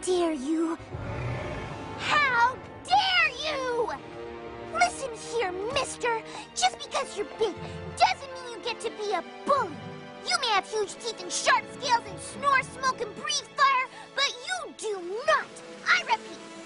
dare you? How dare you! Listen here, mister. Just because you're big doesn't mean you get to be a bully. You may have huge teeth and sharp scales and snore, smoke, and breathe fire, but you do not, I repeat,